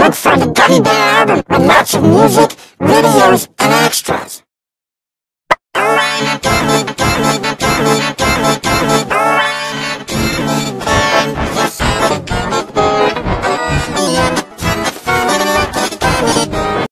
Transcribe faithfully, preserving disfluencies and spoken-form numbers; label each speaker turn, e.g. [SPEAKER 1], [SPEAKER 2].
[SPEAKER 1] look for the Gummy Bear album with lots of music, videos, and extras. Alright, Gummy, Gummy,